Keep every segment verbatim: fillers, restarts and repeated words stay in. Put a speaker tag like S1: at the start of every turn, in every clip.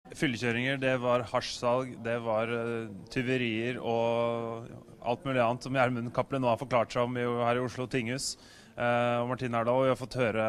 S1: fyllekjøringer, det var hasjsalg, det var uh, tyverier og alt mulig annet som Gjermund Cappelen nå har forklart seg om i, her i Oslo tinghus. Uh, og Martin Erdal, og vi har fått høre,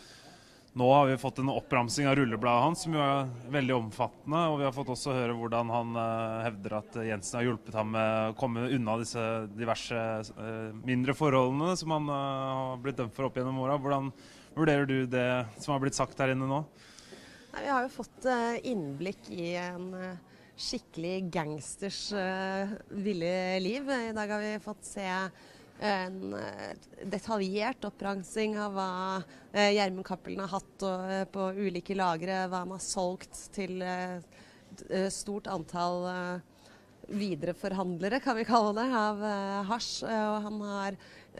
S1: nå har vi fått en oppramsing av rullebladet hans, som jo er veldig omfattende, og vi har fått også høre hvordan han uh, hevder at Jensen har hjulpet ham med å komme unna disse diverse uh, mindre forholdene som han uh, har blitt dømt for opp gjennom åra. Hvordan vurderer du det som har blitt sagt her inne nå?
S2: Nei, vi har jo fått uh, innblikk i en uh, skikkelig gangsters uh, ville liv. I dag har vi fått se en uh, detaljert oppransing av hva uh, Gjermund Cappelen har hatt og, uh, på ulike lagre, hva han har solgt til uh, stort antall uh, videreforhandlere, kan vi kalle det, av uh, hasj. Uh, og han har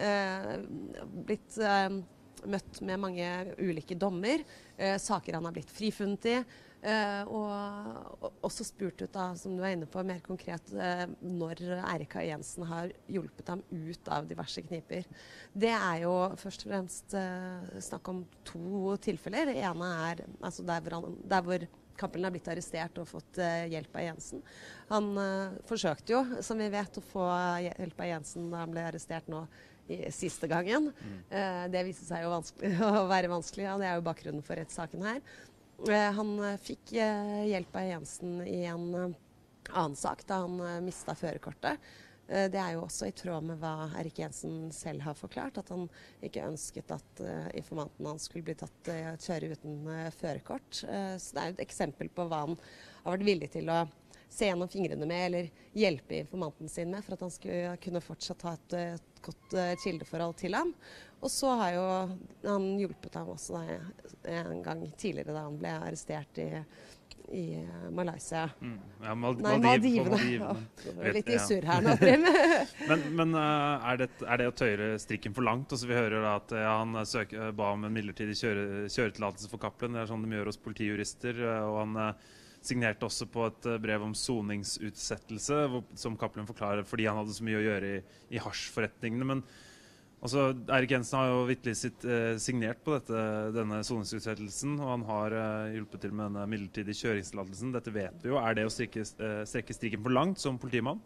S2: uh, blitt uh, møtt med mange ulike dommer, eh, saker han har blitt frifunnet i, eh, og, og også spurt ut, da, som du er inne på, mer konkret eh, når Eirik A. Jensen har hjulpet ham ut av diverse kniper. Det er jo først og fremst eh, snakk om to tilfeller. Det ene er altså der hvor, han, der hvor Cappelen har blitt arrestert og fått uh, hjelp av Jensen. Han uh, forsøkte jo, som vi vet, å få hjelp av Jensen da han ble arrestert nå i siste gangen. Mm. Uh, det viste seg jo å være vanskelig, og det er jo bakgrunnen for rettssaken her. Uh, han uh, fikk uh, hjelp av Jensen i en uh, annen sak da han uh, mistet førerkortet. Uh, det er jo også i tråd med hva Eirik Jensen selv har forklart, at han ikke ønsket at uh, informanten hans skulle bli tatt uh, kjøre uten uh, førerkort. Uh, så det er jo et eksempel på hva han har vært villig til å se gjennom fingrene med, eller hjelpe informanten sin med, for at han skulle kunne fortsatt ha et, et godt uh, kildeforhold til ham. Og så har jo han hjulpet ham også da, en gang tidligere da han ble arrestert i, i uh, Malaysia. Mm.
S1: Ja, Mal
S2: Nei,
S1: Maldivene.
S2: Maldivene. Ja, litt i surr her nå, Trym.
S1: men men uh, er, det, er det å tøyre strikken for langt? Altså, vi hører da at ja, han søker, ba om en midlertidig kjøre, kjøretillatelse for Cappelen. Det er sånn de gjør hos politijurister, og han uh, signerte også på et brev om soningsutsettelse, hvor, som Cappelen forklarer, fordi han hadde så mye å gjøre i, i hasjforretningene. Men altså, Eirik Jensen har jo virkelig sitt, eh, signert på dette, denne soningsutsettelsen, og han har eh, hjulpet til med denne midlertidige kjøringstillatelsen. Dette vet vi jo. Er det å strekke, eh, strekke strikken for langt som politimann?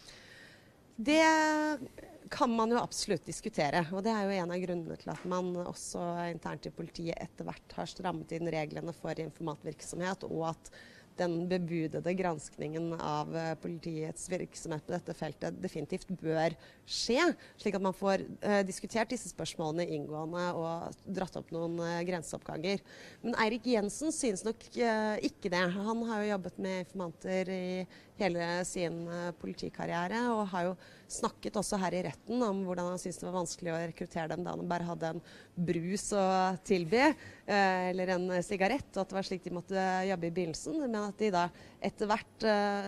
S2: Det kan man jo absolutt diskutere, og det er jo en av grunnene til at man også internt i politiet etter hvert har strammet inn reglene for informatvirksomhet, og at den bebudede granskningen av uh, politiets virksomhet på dette feltet definitivt bør skje, slik at man får uh, diskutert disse spørsmålene inngående og dratt opp noen uh, grenseoppganger. Men Eirik Jensen synes nok uh, ikke det. Han har jo jobbet med informanter i hele sin uh, politikarriere, og har jo snakket også her i retten om hvordan han synes det var vanskelig å rekruttere dem da han bare hadde en brus å tilby, uh, eller en sigarett, og at det var slik de måtte jobbe i begynnelsen, men at de da etter hvert uh,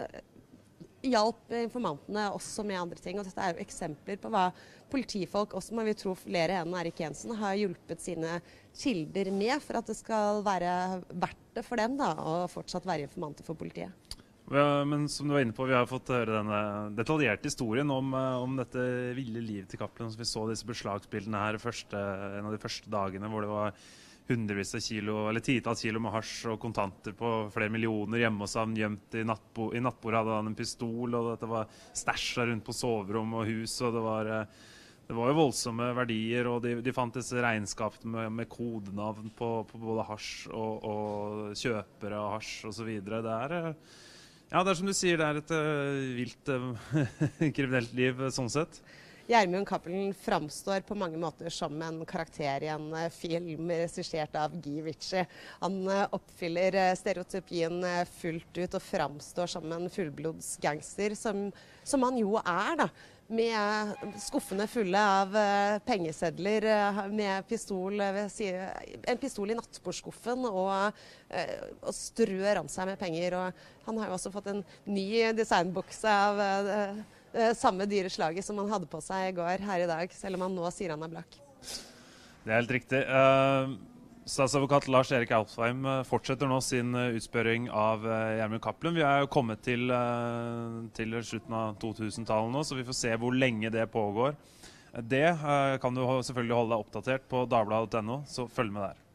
S2: hjalp informantene også med andre ting. Og dette er jo eksempler på hva politifolk, også må vi tro flere enn Eirik Jensen, har hjulpet sine kilder med for at det skal være verdt det for dem da, å fortsatt være informanter for politiet.
S1: Ja, men som du var inne på, vi har fått høre denne detaljerte historien om, om dette ville livet til Cappelen. Vi så disse beslagsbildene her første, en av de første dagene hvor det var hundrevis av kilo, eller titalls kilo med hasj og kontanter på flere millioner hjemme hos han, gjemt i, nattbo, i nattbordet hadde han en pistol, og dette var stæsja rundt på soverom og hus, og det var, det var jo voldsomme verdier, og de, de fant disse regnskapene med, med kodenavn på, på både hasj og, og kjøpere av hasj og så videre. Det er, ja, det er som du sier, det er et uh, vilt uh, kriminelt liv, sånn sett.
S2: Gjermund Cappelen framstår på mange måter som en karakter i en uh, film regissert av Guy Ritchie. Han uh, oppfyller uh, stereotypien uh, fullt ut og framstår som en fullblods gangster, som, som han jo er da. Med uh, skuffene fulle av uh, pengesedler, uh, med pistol, uh, si, en pistol i nattbordskuffen, og, uh, og strør om seg med penger. Og han har jo også fått en ny designbukse av uh, Uh, samme dyreslaget som han hadde på seg i går her i dag, selv om han nå sier han er blakk.
S1: Det er helt riktig. Uh, statsadvokat Lars Erik Alfheim uh, fortsetter nå sin uh, utspørring av uh, Gjermund Cappelen. Vi er jo kommet til, uh, til slutten av to tusen-tallet nå, så vi får se hvor lenge det pågår. Det uh, kan du selvfølgelig holde deg oppdatert på dagbladet punktum no, så følg med der.